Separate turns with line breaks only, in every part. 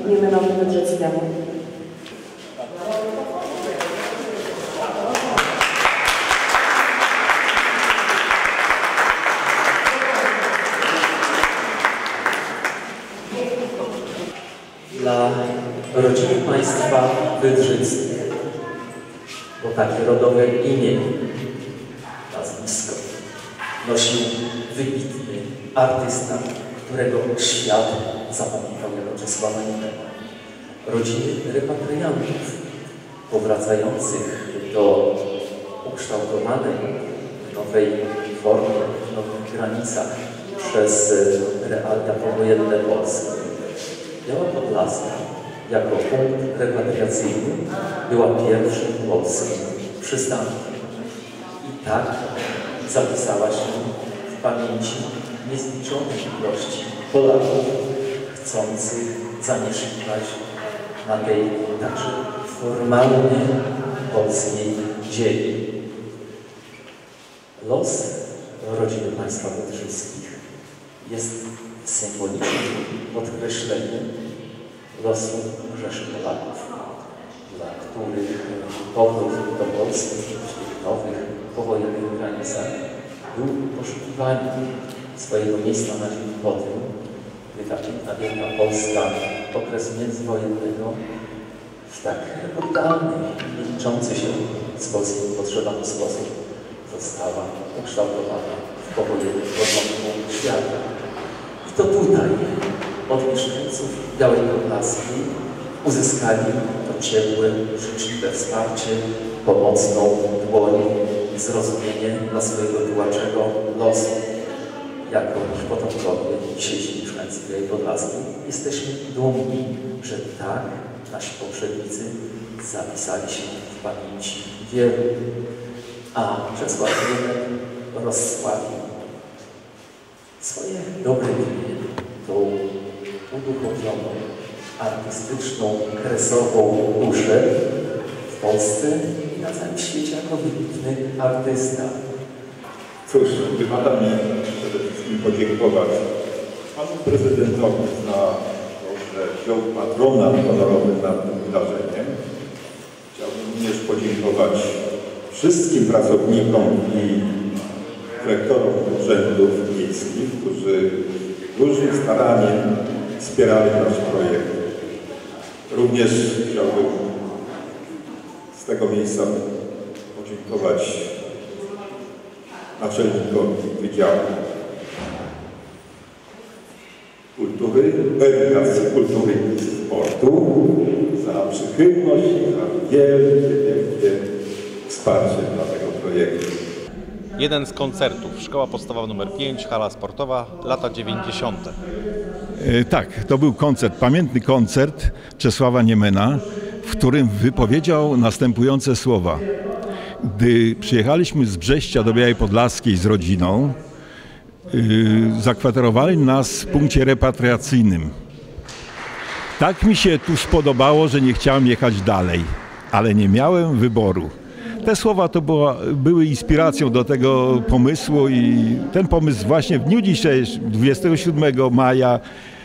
Niemenowi Wydrzeckiemu.
Dla rodziny państwa Wydrzyckich, bo takie rodowe imię, nazwisko nosił wybitny artysta, którego świat zapamiętał jako Czesława Niemena. Rodziny repatriantów powracających do ukształtowanej w nowej formie, w nowych granicach przez realia powojenne Polski. Biała Podlaska jako punkt repatriacyjny była pierwszym polskim przystankiem. I tak zapisała się w pamięci niezliczonej ilości Polaków chcących zamieszkiwać na tej także formalnie polskiej ziemi. Los rodziny państwa Wydrzyckich jest symbolicznym podkreśleniem losu Rzeszy Polaków, dla których powrót do Polski w tych nowych, powojennych granicach był poszukiwaniem swojego miejsca na ziemi po tym, gdy ta piękna wielka Polska okres międzywojennego w tak oddalny, nie liczący się z polskimi potrzebami sposób została ukształtowana w powojennym porządku świata. I to tutaj od mieszkańców Białej Podlaski uzyskali to ciepłe, życzliwe wsparcie, pomocną dłoń i zrozumienie dla swojego tułaczego losu. Jako ich potomkowie, dzisiejsi mieszkańcy Białej Podlaski, jesteśmy dumni, że tak nasi poprzednicy zapisali się w pamięci wielu, a Czesław Niemen rozsławił swoje dobre imię, tą uduchowioną, artystyczną, kresową duszę w Polsce i na całym świecie jako wybitny artysta.
Cóż, wypada mi przede wszystkim podziękować panu prezydentowi za to, że wziął patronat honorowy nad tym wydarzeniem. Chciałbym również podziękować wszystkim pracownikom i dyrektorom urzędów miejskich, którzy dużym staraniem wspierali nasz projekt. Również chciałbym z tego miejsca podziękować naczelnikowi Wydziału Kultury, Edukacji, Kultury i Sportu za przychylność i za wielkie wsparcie dla tego projektu.
Jeden z koncertów, Szkoła Podstawowa nr 5, hala sportowa, lata 90.
Tak, to był koncert, pamiętny koncert Czesława Niemena, w którym wypowiedział następujące słowa. Gdy przyjechaliśmy z Brześcia do Białej Podlaskiej z rodziną, zakwaterowali nas w punkcie repatriacyjnym. Tak mi się tu spodobało, że nie chciałem jechać dalej, ale nie miałem wyboru. Te słowa to były inspiracją do tego pomysłu i ten pomysł właśnie w dniu dzisiejszym, 27 maja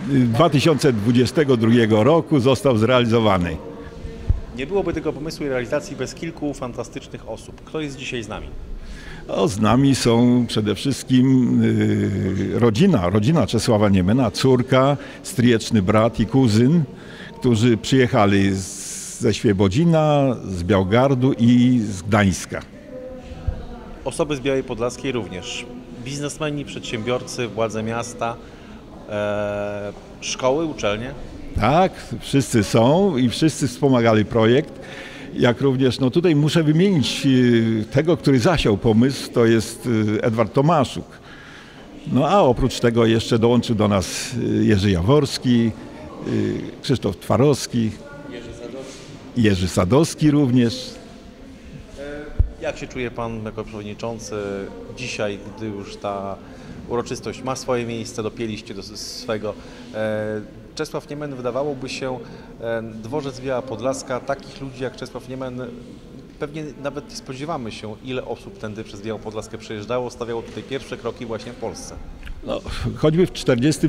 2022 roku został zrealizowany.
Nie byłoby tego pomysłu i realizacji bez kilku fantastycznych osób. Kto jest dzisiaj z nami?
Z nami są przede wszystkim rodzina Czesława Niemena, córka, stryjeczny brat i kuzyn, którzy przyjechali ze Świebodzina, z Białgardu i z Gdańska.
Osoby z Białej Podlaskiej również. Biznesmeni, przedsiębiorcy, władze miasta, szkoły, uczelnie.
Tak, wszyscy są i wszyscy wspomagali projekt. Jak również, no tutaj muszę wymienić tego, który zasiał pomysł, to jest Edward Tomaszuk. No a oprócz tego jeszcze dołączył do nas Jerzy Jaworski, Krzysztof Twarowski, Jerzy Sadowski również.
Jak się czuje pan jako przewodniczący dzisiaj, gdy już ta uroczystość ma swoje miejsce, dopięliście do swego? Czesław Niemen, wydawałoby się, dworzec Biała Podlaska, takich ludzi jak Czesław Niemen pewnie nawet nie spodziewamy się, ile osób tędy przez Białą Podlaskę przejeżdżało, stawiało tutaj pierwsze kroki właśnie w Polsce.
No, choćby w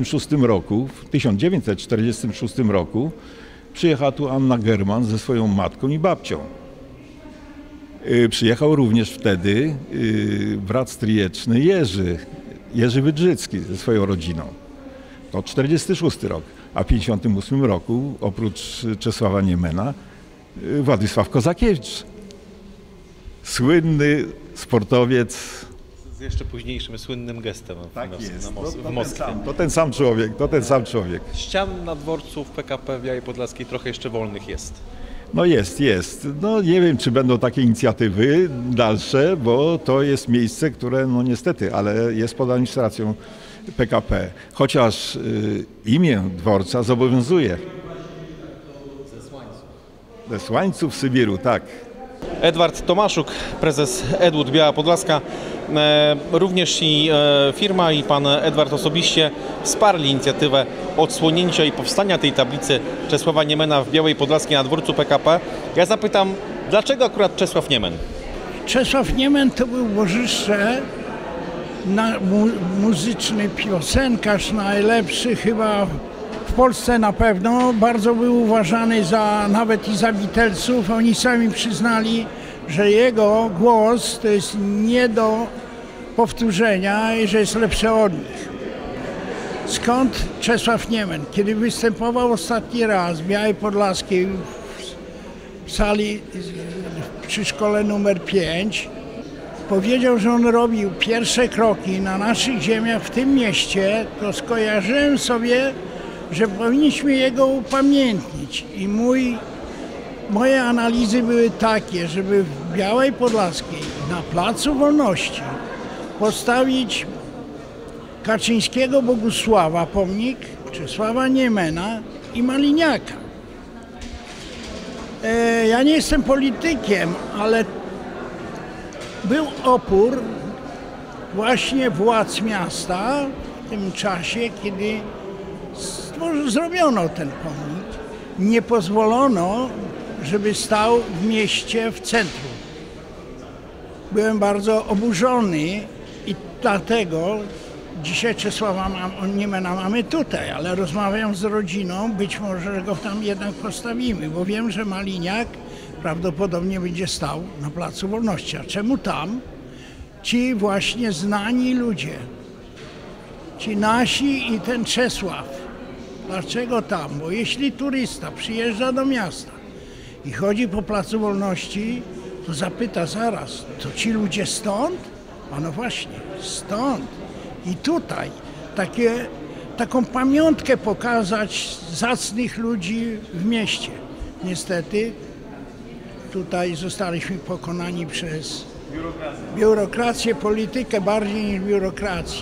1946 roku przyjechała tu Anna German ze swoją matką i babcią. Przyjechał również wtedy brat stryjeczny Jerzy Wydrzycki ze swoją rodziną. To 1946 rok, a w 1958 roku oprócz Czesława Niemena Władysław Kozakiewicz. Słynny sportowiec.
Z jeszcze późniejszym słynnym gestem w Moskwie.
To ten sam człowiek.
Ścian na dworcu w PKP w Białej Podlaskiej trochę jeszcze wolnych jest.
No jest. No nie wiem, czy będą takie inicjatywy dalsze, bo to jest miejsce, które no niestety, ale jest pod administracją PKP. Chociaż imię dworca zobowiązuje. Ze Słańców w Sybiru, tak.
Edward Tomaszuk, prezes Edwood Biała Podlaska. Również i firma i pan Edward osobiście wsparli inicjatywę odsłonięcia i powstania tej tablicy Czesława Niemena w Białej Podlaskiej na dworcu PKP. Ja zapytam, dlaczego akurat Czesław Niemen?
Czesław Niemen to był bożyszcze, muzyczny piosenkarz, najlepszy chyba w Polsce na pewno. Bardzo był uważany nawet i za Beatlesów. Oni sami przyznali, że jego głos to jest nie do powtórzenia i że jest lepszy od nich. Skąd Czesław Niemen? Kiedy występował ostatni raz w Białej Podlaskiej w sali przy szkole numer 5, powiedział, że on robił pierwsze kroki na naszych ziemiach w tym mieście, to skojarzyłem sobie, że powinniśmy jego upamiętnić. I moje analizy były takie, żeby w Białej Podlaskiej na Placu Wolności postawić Kaczyńskiego Bogusława pomnik, Czesława Niemena i Maliniaka. Ja nie jestem politykiem, ale był opór właśnie władz miasta w tym czasie, kiedy zrobiono ten pomnik. Nie pozwolono, żeby stał w mieście, w centrum. Byłem bardzo oburzony i dlatego dzisiaj Czesława Niemena mamy tutaj, ale rozmawiam z rodziną, być może go tam jednak postawimy, bo wiem, że Maliniak prawdopodobnie będzie stał na Placu Wolności. A czemu tam? Ci właśnie znani ludzie, ci nasi i ten Czesław. Dlaczego tam? Bo jeśli turysta przyjeżdża do miasta i chodzi po Placu Wolności, to zapyta zaraz, to ci ludzie stąd? A no właśnie, stąd. I tutaj taką pamiątkę pokazać zacnych ludzi w mieście. Niestety tutaj zostaliśmy pokonani przez biurokrację, politykę bardziej niż biurokrację.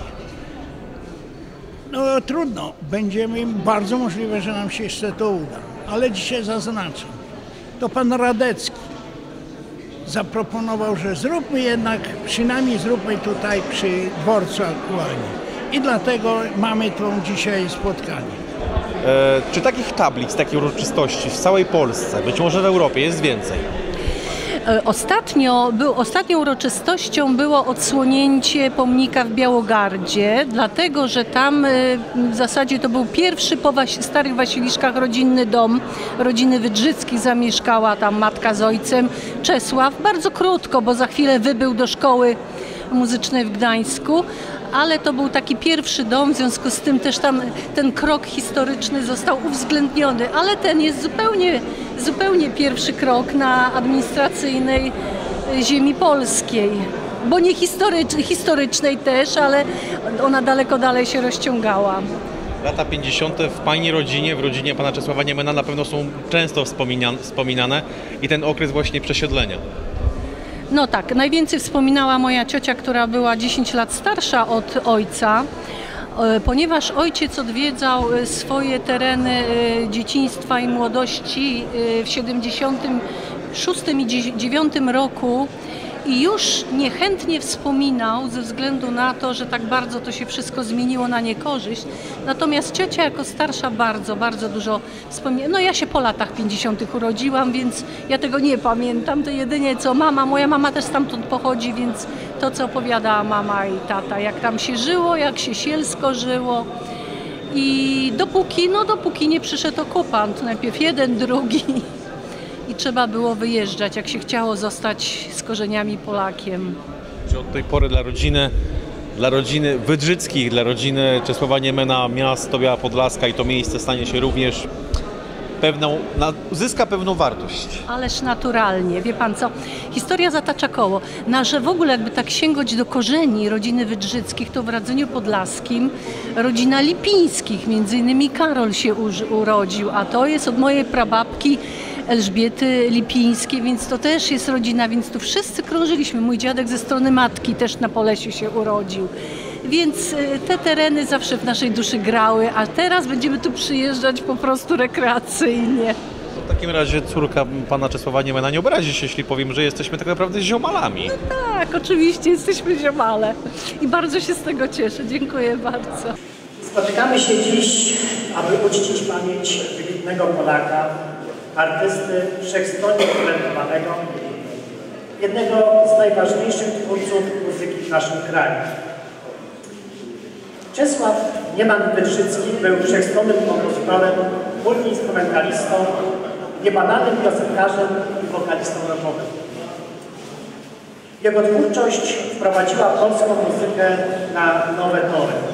No trudno, bardzo możliwe, że nam się jeszcze to uda, ale dzisiaj zaznaczam, to pan Radecki zaproponował, że przynajmniej zróbmy tutaj przy dworcu aktualnie i dlatego mamy tu dzisiaj spotkanie.
Czy takich tablic, takiej uroczystości w całej Polsce, być może w Europie jest więcej?
Ostatnią uroczystością było odsłonięcie pomnika w Białogardzie, dlatego że tam w zasadzie to był pierwszy po Starych Wasiliszkach rodzinny dom rodziny Wydrzyckich. Zamieszkała tam matka z ojcem, Czesław. Bardzo krótko, bo za chwilę wybył do szkoły muzycznej w Gdańsku, ale to był taki pierwszy dom, w związku z tym też tam ten krok historyczny został uwzględniony, ale ten jest zupełnie pierwszy krok na administracyjnej ziemi polskiej, bo nie historycznej też, ale ona daleko dalej się rozciągała.
Lata 50. w Pani rodzinie, w rodzinie pana Czesława Niemena na pewno są często wspominane i ten okres właśnie przesiedlenia.
No tak, najwięcej wspominała moja ciocia, która była 10 lat starsza od ojca, ponieważ ojciec odwiedzał swoje tereny dzieciństwa i młodości w 76 i 79 roku i już niechętnie wspominał ze względu na to, że tak bardzo to się wszystko zmieniło na niekorzyść. Natomiast ciocia jako starsza bardzo, bardzo dużo wspomina. No ja się po latach 50. urodziłam, więc ja tego nie pamiętam. To jedynie co mama, moja mama też stamtąd pochodzi, więc to co opowiadała mama i tata, jak tam się żyło, jak się sielsko żyło. I dopóki nie przyszedł okupant, najpierw jeden, drugi i trzeba było wyjeżdżać, jak się chciało zostać z korzeniami Polakiem.
Czy od tej pory dla rodziny Wydrzyckich, dla rodziny Czesława Niemena miasto Biała Podlaska i to miejsce stanie się również uzyska pewną wartość.
Ależ naturalnie, wie pan co, historia zatacza koło. Że w ogóle jakby tak sięgać do korzeni rodziny Wydrzyckich, to w Radzeniu Podlaskim rodzina Lipińskich, między innymi Karol się urodził, a to jest od mojej prababki Elżbiety Lipińskiej, więc to też jest rodzina, więc tu wszyscy krążyliśmy. Mój dziadek ze strony matki też na Polesiu się urodził. Więc te tereny zawsze w naszej duszy grały, a teraz będziemy tu przyjeżdżać po prostu rekreacyjnie.
W takim razie córka pana Czesława Niemena nie obrazi się, jeśli powiem, że jesteśmy tak naprawdę ziomalami.
No tak, oczywiście jesteśmy ziomale i bardzo się z tego cieszę. Dziękuję bardzo.
Spotykamy się dziś, aby uczcić pamięć wybitnego Polaka, artysty wszechstronnie talentowanego, jednego z najważniejszych twórców muzyki w naszym kraju. Czesław Nieman-Wydrzycki był wszechstronnym kompozytorem, multiinstrumentalistą, niebananym piosenkarzem i wokalistą rockowym. Jego twórczość wprowadziła polską muzykę na nowe tory.